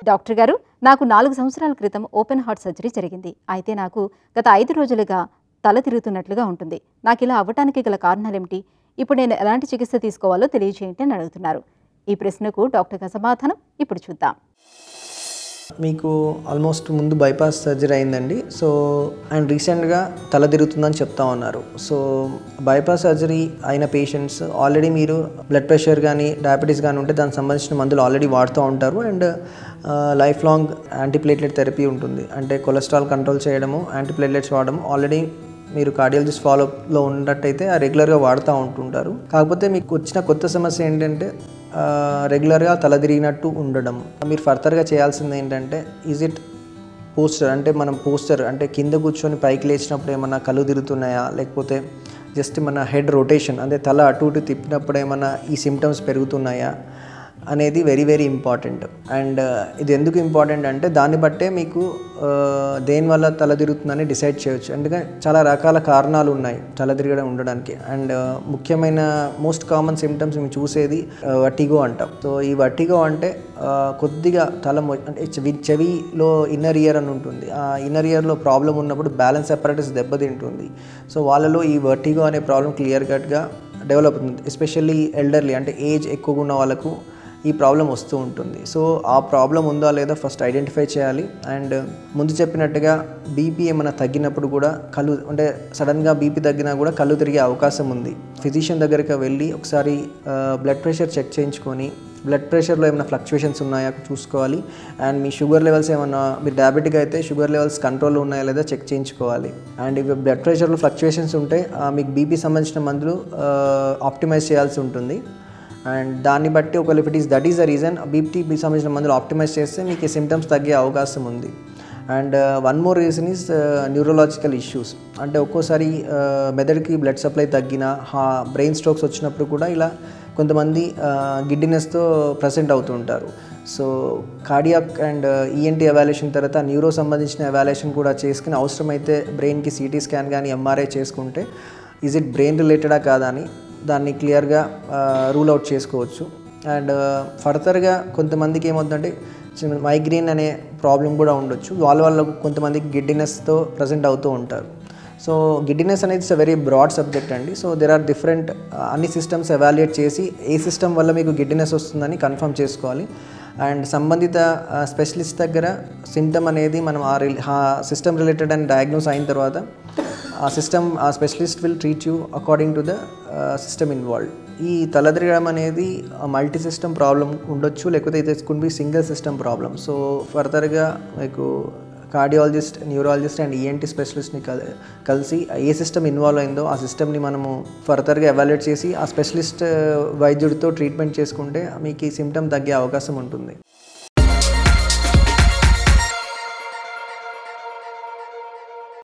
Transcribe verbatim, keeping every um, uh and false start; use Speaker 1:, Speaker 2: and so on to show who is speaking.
Speaker 1: Doctor గారు, నాకు నాలుగు సంవత్సరాల క్రితం ఓపెన్ హార్ట్ సర్జరీ జరిగింది. అయితే నాకు గత ఐదు రోజులుగా తల తిరుగుతున్నట్లుగా ఉంటుంది. నాకు ఇలా అవ్వటానికి గల కారణాలేమిటి? ఇప్పుడు నేను ఎలాంటి చికిత్స తీసుకోవాలో తెలియజేయండి అని అడుగుతున్నారు. ఈ ప్రశ్నకు డాక్టర్ గారి సమాధానం ఇప్పుడు చూద్దాం.
Speaker 2: మీకు ఆల్మోస్ట్ ముందు బైపాస్ సర్జరీ అయిందండి. సో అండ్ రీసెంట్గా తల తిరుగుతుందని చెప్తా ఉన్నారు. సో బైపాస్ సర్జరీ అయిన పేషెంట్స్ ఆల్రెడీ మీరు బ్లడ్ ప్రెషర్ కానీ డయాబెటీస్ కానీ ఉంటే దానికి సంబంధించిన మందులు ఆల్రెడీ వాడుతూ ఉంటారు. And life long antiplatelet therapy ఉంటుంది. అంటే కొలెస్ట్రాల్ కంట్రోల్ చేయడము, యాంటీప్లేట్లెట్స్ వాడడం ఆల్రెడీ మీరు కార్డియాలజిస్ట్ ఫాలోఅప్లో ఉన్నట్టయితే ఆ రెగ్యులర్గా వాడుతూ ఉంటుంటారు. కాకపోతే మీకు వచ్చిన కొత్త సమస్య ఏంటంటే రెగ్యులర్గా తల తిరిగినట్టు ఉండడం. మీరు ఫర్దర్గా చేయాల్సింది ఏంటంటే ఈజ్ ఇట్ పోస్టర్ అంటే మనం పోస్టర్ అంటే కింద కూర్చొని పైకి లేచినప్పుడు ఏమన్నా కళ్ళు తిరుగుతున్నాయా, లేకపోతే జస్ట్ మన హెడ్ రొటేషన్ అంటే తల అటు ఇటు తిప్పినప్పుడు ఏమన్నా ఈ సిమ్టమ్స్ పెరుగుతున్నాయా అనేది వెరీ వెరీ ఇంపార్టెంట్. అండ్ ఇది ఎందుకు ఇంపార్టెంట్ అంటే దాన్ని బట్టే మీకు దేనివల్ల తల తిరుగుతుందని డిసైడ్ చేయొచ్చు. ఎందుకంటే చాలా రకాల కారణాలు ఉన్నాయి తల తిరగడం ఉండడానికి. అండ్ ముఖ్యమైన మోస్ట్ కామన్ సిమ్టమ్స్ మేము చూసేది వటిగో అంటాం. సో ఈ వటిగో అంటే కొద్దిగా తల అంటే చెవి చెవిలో ఇన్నర్ ఇయర్ అని ఉంటుంది. ఆ ఇన్నర్ ఇయర్లో ప్రాబ్లం ఉన్నప్పుడు బ్యాలెన్స్ అపారటస్ దెబ్బతింటుంది. సో వాళ్ళలో ఈ వటిగో అనే ప్రాబ్లం క్లియర్ కట్గా డెవలప్ అవుతుంది. ఎస్పెషల్లీ ఎల్డర్లీ అంటే ఏజ్ ఎక్కువగా ఉన్న వాళ్ళకు ఈ ప్రాబ్లం వస్తూ ఉంటుంది. సో ఆ ప్రాబ్లం ఉందా లేదా ఫస్ట్ ఐడెంటిఫై చేయాలి. అండ్ ముందు చెప్పినట్టుగా బీపీ ఏమైనా తగ్గినప్పుడు కూడా కళ్ళు అంటే సడన్గా బీపీ తగ్గినా కూడా కళ్ళు తిరిగే అవకాశం ఉంది. ఫిజిషియన్ దగ్గరికి వెళ్ళి ఒకసారి బ్లడ్ ప్రెషర్ చెక్ చేయించుకొని బ్లడ్ ప్రెషర్లో ఏమైనా ఫ్లక్చుయేషన్స్ ఉన్నాయా చూసుకోవాలి. అండ్ మీ షుగర్ లెవెల్స్ ఏమైనా మీరు డయాబెటిక్ అయితే షుగర్ లెవెల్స్ కంట్రోల్లో ఉన్నాయా లేదా చెక్ చేయించుకోవాలి. అండ్ ఇవి బ్లడ్ ప్రెషర్లో ఫ్లక్చుయేషన్స్ ఉంటే మీకు బీపీ సంబంధించిన మందులు ఆప్టిమైజ్ చేయాల్సి ఉంటుంది. అండ్ దాన్ని బట్టి ఒకవేళ if it is that is the reason బీపీకి సంబంధించిన మందులు ఆప్టిమైజ్ చేస్తే మీకు ఈ సిమ్టమ్స్ తగ్గే అవకాశం ఉంది. And one more reason is neurological issues. అంటే ఒక్కోసారి మెదడుకి బ్లడ్ సప్లై తగ్గిన బ్రెయిన్ స్ట్రోక్స్ వచ్చినప్పుడు కూడా ఇలా కొంతమంది గిడ్డినెస్తో ప్రజెంట్ అవుతూ ఉంటారు. So cardiac and ENT evaluation తర్వాత న్యూరో సంబంధించిన ఎవాల్యుయేషన్ కూడా చేసుకుని అవసరమైతే బ్రెయిన్కి సిటీ స్కాన్ కానీ ఎంఆర్ఐ చేసుకుంటే ఈజ్ ఇట్ బ్రెయిన్ రిలేటెడా కాదా అని దాన్ని క్లియర్గా రూల్ అవుట్ చేసుకోవచ్చు. అండ్ ఫర్దర్గా కొంతమందికి ఏమవుతుందంటే మైగ్రేన్ అనే ప్రాబ్లం కూడా ఉండొచ్చు. వాళ్ళ వల్ల కొంతమందికి గిడ్డినెస్తో ప్రజెంట్ అవుతూ ఉంటారు. సో గిడ్డినెస్ అనేది it's a very broad subject అండి. సో దెర్ ఆర్ డిఫరెంట్ అన్ని సిస్టమ్స్ ఎవాల్యుయేట్ చేసి ఏ సిస్టమ్ వల్ల మీకు గిడ్డినెస్ వస్తుందని కన్ఫర్మ్ చేసుకోవాలి. అండ్ సంబంధిత స్పెషలిస్ట్ దగ్గర సిమ్టమ్ అనేది మనం ఆ సిస్టమ్ రిలేటెడ్ అని డయాగ్నోస్ అయిన తర్వాత ఆ సిస్టమ్ ఆ specialist will treat you according to the system involved. ఈ తల తిరగడం అనేది మల్టీ సిస్టమ్ ప్రాబ్లం ఉండొచ్చు, లేకపోతే ఇది could be single system problem. So ఫర్దర్గా మీకు కార్డియాలజిస్ట్, న్యూరాలజిస్ట్ అండ్ ఈఎన్టీ స్పెషలిస్ట్ని కల్ కలిసి ఏ సిస్టమ్ ఇన్వాల్వ్ అయిందో ఆ సిస్టమ్ని మనము ఫర్దర్గా ఎవాల్యుయేట్ చేసి ఆ స్పెషలిస్ట్ వైద్యుడితో ట్రీట్మెంట్ చేసుకుంటే మీకు ఈ సిమ్టమ్ తగ్గే అవకాశం ఉంటుంది.